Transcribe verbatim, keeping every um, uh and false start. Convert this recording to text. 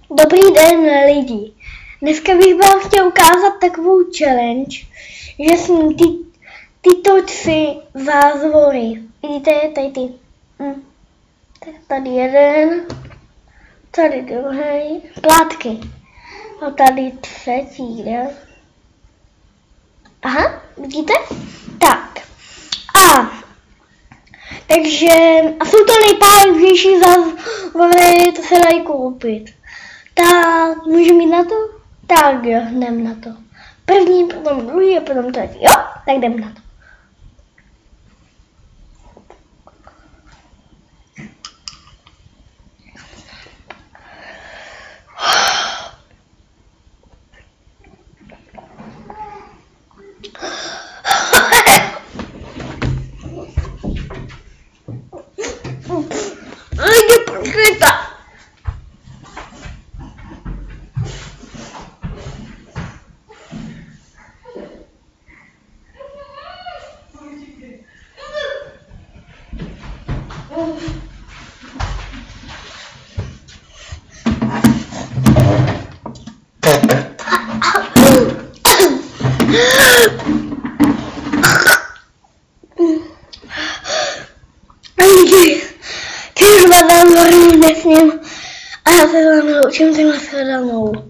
Dobrý den, lidi. Dneska bych vám chtěl ukázat takovou challenge, že jsem ty, tyto tři zázvory. Vidíte, tady ty. Hm. Tady jeden, tady druhý, plátky. A tady třetí, ne? Aha, vidíte? Tak. A takže, a jsou to nejpálnější zázvory, to se dají koupit. Tak, můžeme jít na to? Tak jo, jdem na to. První, potom druhý a potom třetí, jo? Tak jdem na to. Jde prokryta. Když vás vám nesním a já se vám naučím tenhle shledanou.